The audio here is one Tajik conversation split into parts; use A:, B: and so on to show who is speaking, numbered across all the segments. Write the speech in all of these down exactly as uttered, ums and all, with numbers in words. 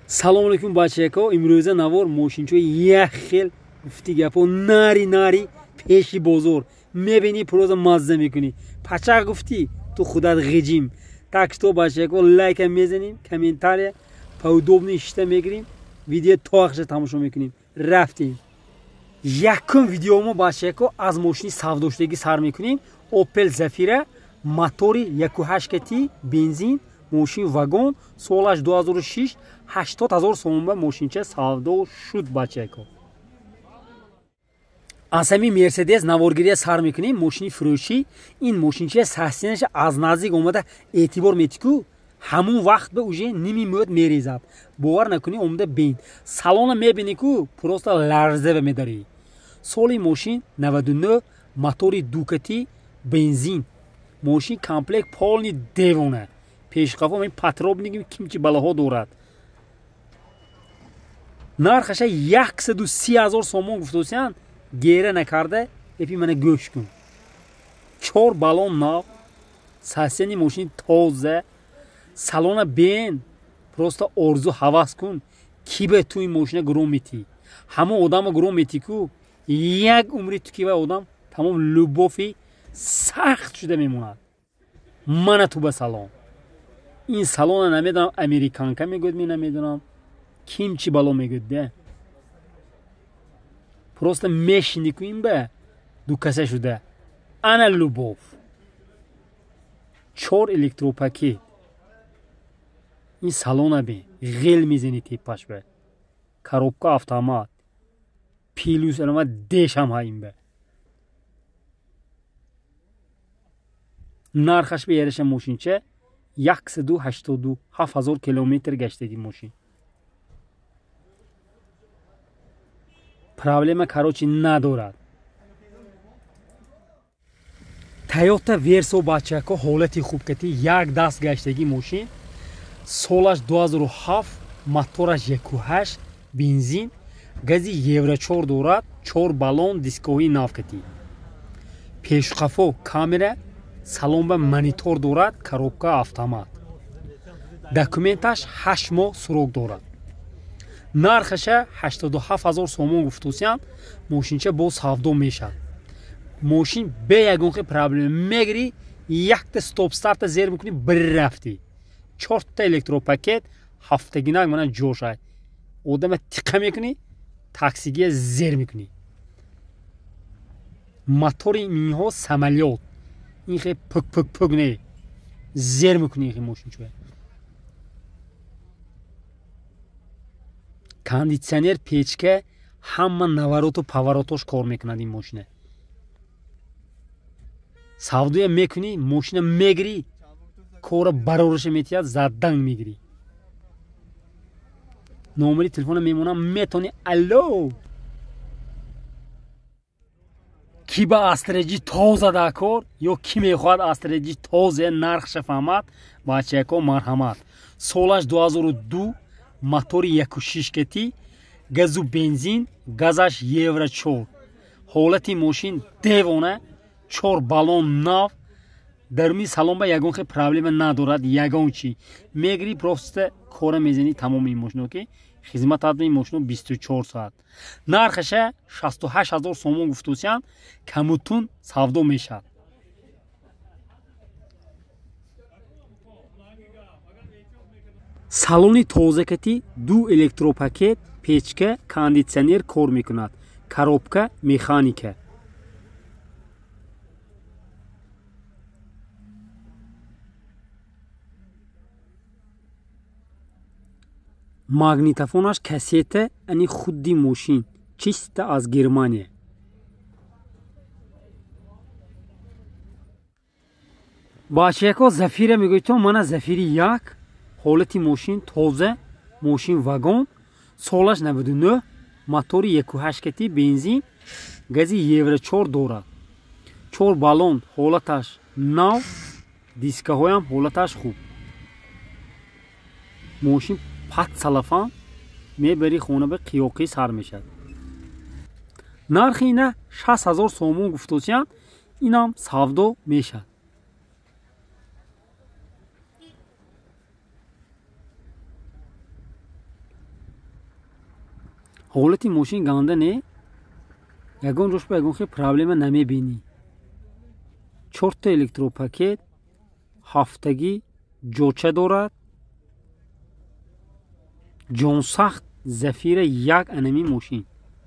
A: Салом алейкум бачако. Имрӯза навор мошинчои як хел гуфти гапо нари нари пеши бозор мебини просто мазза мекунӣ. Пачак гуфти ту худат ғиҷим. Так что бачако лайка мезанем, комментария поудобни шита мегирем, видео тоахша тамошо мекунем. Рафтем. Якум видеомо бачако аз мошини савдоштагӣ сар мекунем. Opel Zafira мотори як و هشت кати бензин, мошин вагон, солаш ду ҳазору шиш, ҳаштод ҳазор сомон ба мошинча савдо шуд бачако. Аз ҳамин Мерседес наворгирия сар мекунем, мошини фурӯшӣ. Ин мошинча састинаш аз наздик омада эътибор метӣ ку ҳамун вақт ба уже ними мӯд мерезад. Бовар накунӣ омада бин. Салона мебинӣ ку просто ларза медарӣ. Соли мошин наваду нӯ, мотори дукати бензин. Мошин комплект полни девона. Пешқафо мен патробники кимчи балаҳо дорад. Нархаша яксаду си ҳазор сомон гуфтосиян. Гера накарда эпи мана гӯш кун. Чор балон нав, сасени мошин тоза, салона бен. Просто орзу ҳавас кун ки ба ту ин мошина гуром метӣ. Ҳамон одама гуром метӣ ку як умри ту ки ба одам тамом любофи сахт шуда мемонад. Мана ту ба салон. Ин салона намедонам американка мегӯд ми намедонам ким чи бало мегӯд да. Просто мешинӣ ку ин ба дукаса шуда. Ана любов. Чор электропакет. ин салона бе ғел мезани теппаш ба. Коробка автомат. Пилус алама дешам ҳаим ба. нархаш ба яраша мошинча яксаду ҳаштоду ҳафт ҳазор километр гаштаги мошин. Проблема карочи надорад. Toyota Verso бачако ҳолати хубкати як даст гаштаги мошин. Солаш ду ҳазору ҳафт, мотораш як و ҳашт бензин, гази евро чор дорад, чор балон, дискоҳои навкати. Пешқафо камера, салон ба монитор дорад, коробка автомат. Документаш ҳашт моҳ сурок дорад. Нархаша ҳаштоду ҳафт ҳазор сомон гуфтосиян. Мошинча бо савдо мешад. Мошин бе ягон хел проблема мегири, якта стоп старта зер мекунӣ, бир рафтӣ. чорта электропакет, ҳафтагинак мана ҷошай. Одама тиқа мекунӣ, таксигия зер мекунӣ. Мотори минҳо самолёт. ин хе пук пук пук не. Зер мекунӣ ин мошин чӯя. Кондитсионер, печка, ҳама навороту поворотош кор мекунад ин мошина. Савдоя мекунӣ, мошина мегирӣ, кора барораша метиҳад, заданг мегирӣ. номери телефона мемонам, метонӣ алло. ки ба астраҷи тоза да кор ё ки мехоҳад астраҷи тоза нархша фаҳмад, бачако марҳамат. Солаш ду ҳазору ду, мотори як و шиш кати, газу бензин, газаш евро чор. ҳолати мошин девона, чор балон нав. даруни салон ба ягон хел проблема надорад. Ягон чи мегири просто кора мезани тамоми ин мошино ки хизмат ин мошино бисту чор соат. Нархаша шасту ҳашт ҳазор сомон гуфтосиян. камутун савдо мешад. салони тозакати, ду электропакет, печка, кондитсионер кор мекунад. Коробка механика. Магнитофонаш кассета ани худи мошин, чиста аз Германия. бачако Зафира мегӯйтон, мана Зафири як. ҳолати мошин тоза, мошин вагон, солаш наваду нӯ, мотори як و ҳашт кати бензин, гази евро чор дорад. чор балон, ҳолаташ нав, дискаҳоям ҳолаташ хуб. мошин пат салафан мебари хона ба қиёқӣ сар мешад. нархи ина шаст ҳазор сомон гуфтосиян. инам савдо мешад. ҳолати мошин ганда не ягон ҷош ба ягон хел проблема намебинӣ. чорта электропакет ҳафтагӣ ҷоча дорад. ҷонсахт зафира як анами мошин.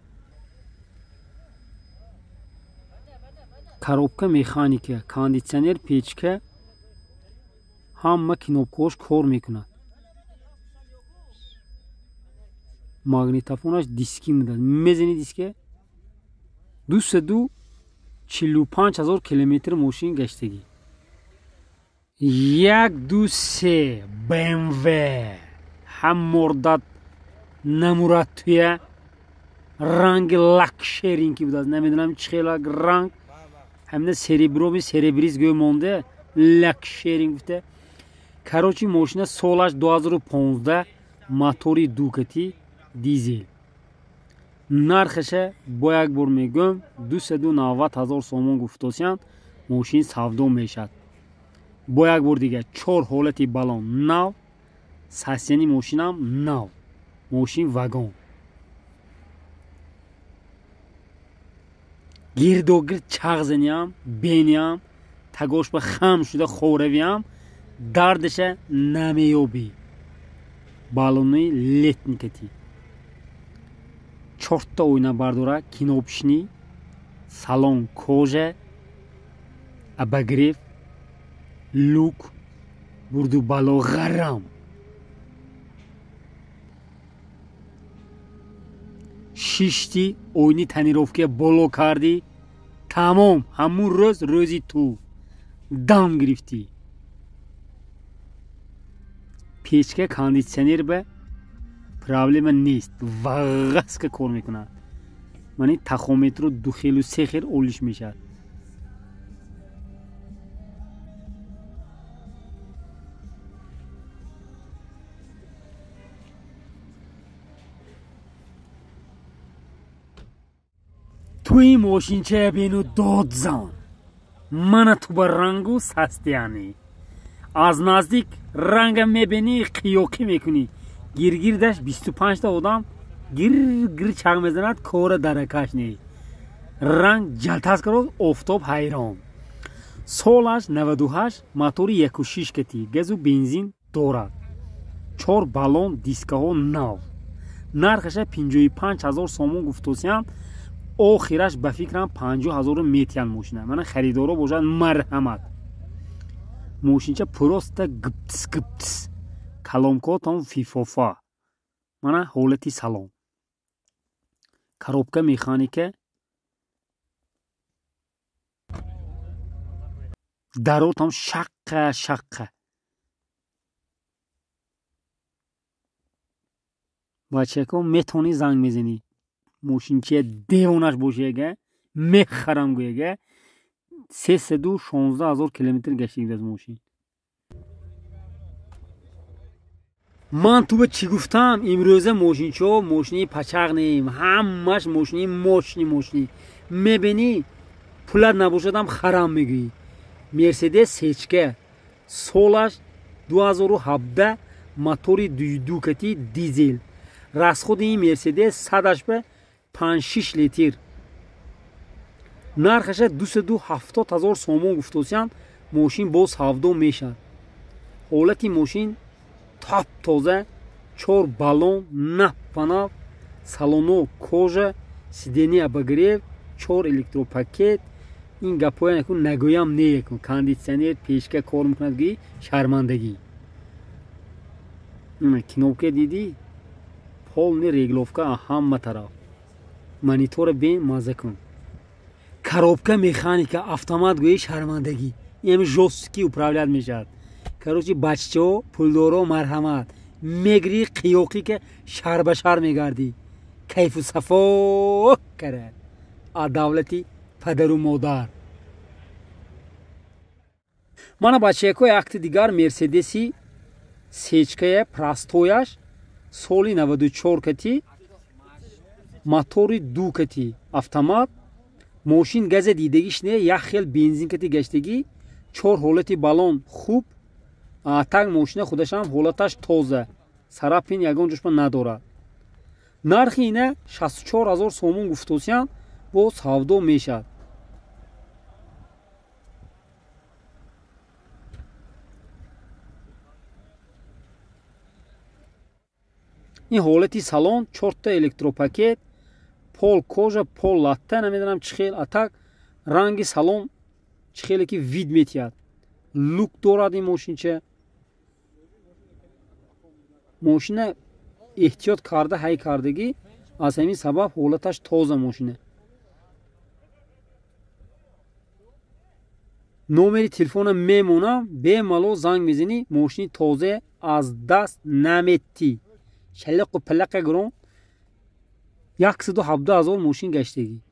A: коробка механика, кондитсионер, печка ҳама кнопкаҳош кор мекунад. магнитофонаш диски мудад. мезани диске дусаду чилу панҷ ҳазор километр мошин гаштагӣ. як ду се бмв ҳаммордат намурад туя ранги лакшеринки будад. намедонам чӣ хела ранг ҳамина сереброми серебриз гӯй монда лакшеринг буфта. карочи мошина солаш ду ҳазору понздаҳ, мотори дукати дизел. нархаша бо як бор мегӯм дусаду навад ҳазор сомон гуфтосиянд мошин савдо мешад. бо як бор дига чор ҳолати балон нав, сасияни мошинам нав. мошин вагон. гирдогирд чағзаниям бениям тагош ба хам шуда хоравиям дардаша намеёбӣ. балони летникати чорта ойнабардора, кинопишни, салон кожа, абагриф, лук, бурду бало ғарам. шишти ойни танировка боло карди. тамом ҳамун рӯз рӯзи ту дам гирифтӣ. печка кондитсионер ба проблема нест. вағаска кор мекунад. мани тахометру ду хелу се хел олиш мешад. туи мошинчая бену дод зан. мана ту ба рангу састияни. аз наздик ранга мебини қиёқӣ мекунӣ. гиргирдаш бисту панҷта одам гиргир чақ мезанад кора даракаш не. ранг ҷалтаскаро офтоб ҳайрон. солаш наваду ҳашт, мотори яку шиш кати газу бензин дорад. чор балон, дискаҳо нав. нархаша пинҷоҳу панҷ ҳазор сомон гуфтосиянд. охираш ба фикрам панҷоҳ ҳазору метиянд мошина. мана харидоро бошад марҳамат. мошинча просто гиптс гиптс. каломкотон фифофа. мана ҳолати салон. коробка механика. даротам шаққа шаққа. бачако метони занг мезанӣ. мошинчия девонаш бошияга мехарам гӯяга сесаду шонздаҳ ҳазор километр гаштагӣ аз мошин. ман ту ба чӣ гуфтам? имрӯза мошинчиҳо мошини пачақ неем, ҳамаш мошини мошини мошини мебинӣ. пулат набошадам харам мегӯӣ. мерседес сечка солаш ду ҳазору ҳабдаҳ, мотори дукати дизел. расходи ин мерседес садаш ба панҷ шиш литр. нархаша дусаду ҳафтод ҳазор сомон гуфтосиянд мошин боз савдо мешад. ҳолати мошин топ тоза. чор балон нав панав, салоно кожа, сидени абагрев, чор электропакет. ин гапоя накун нагӯям неякун. кондитсионер пешка кор мекунад гӯи шармандагӣ. кнопка дидӣ? полни регловка ҳама тараф. монитора бин маза кун. коробка механика автомат гӯи шармандагӣ. ин жостки управлят мешавад. короче бачаҳо пулдоро марҳамат. мегири қиёқӣ ки шар ба шар мегардӣ. кайфу сафо кара а давлати падару модар. мана бачаякои акти дигар мерседеси сечкая прастояш соли наваду чор кати, мотори ду кати автомат. мошин газа дидагиш не, як хел бензин кати гаштагӣ. чор ҳолати балон хуб. так мошина худашам ҳолаташ тоза. сарапин ягон ҷушба надорад. нархи ина шасту чор ҳазор сомон гуфтосиянд боз савдо мешавад. ин ҳолати салон чорта электропакет, пол кожа, пол латта, намедонам чӣ хел атак, ранги салон чӣ хеле ки вид метиҳад. лук дорад ин мошинча. мошина эҳтиёт карда ҳай кардагӣ, аз ҳамин сабаб ҳолаташ тоза мошина. номери телефона мемонам, бемало занг мезанӣ, мошини тоза аз даст наметӣ. шалақу палақа гиром яксаду ҳабдаҳ ҳазор мошин гаштагӣ.